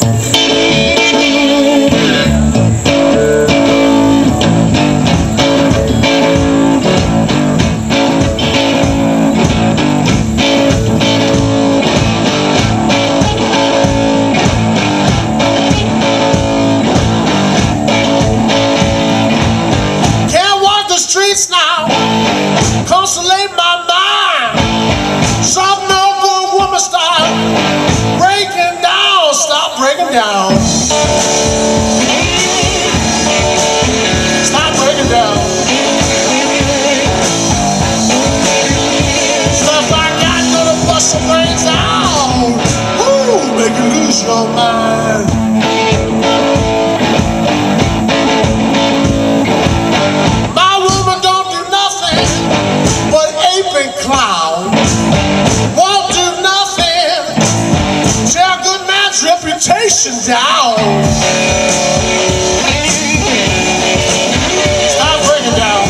Consolate my mind. Some no good woman start breaking down. Stop breaking down. Stop breaking down. Stuff I got gonna bust some brains out. Woo, make you lose your mind. Clown won't do nothing, tear a good man's reputation down. Stop breaking down.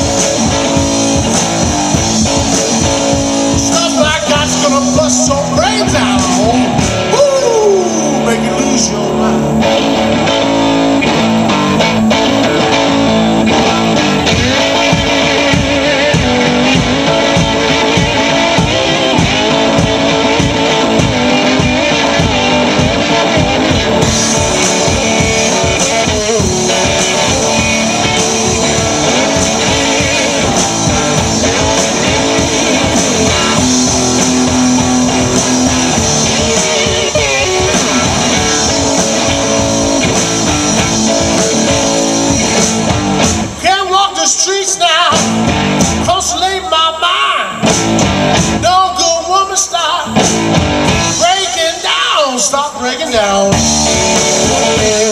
Stuff like that's gonna bust your brains out. Woo, make you lose your mind. Streets now, consolate my mind. No good woman stop breaking down. Stop breaking down.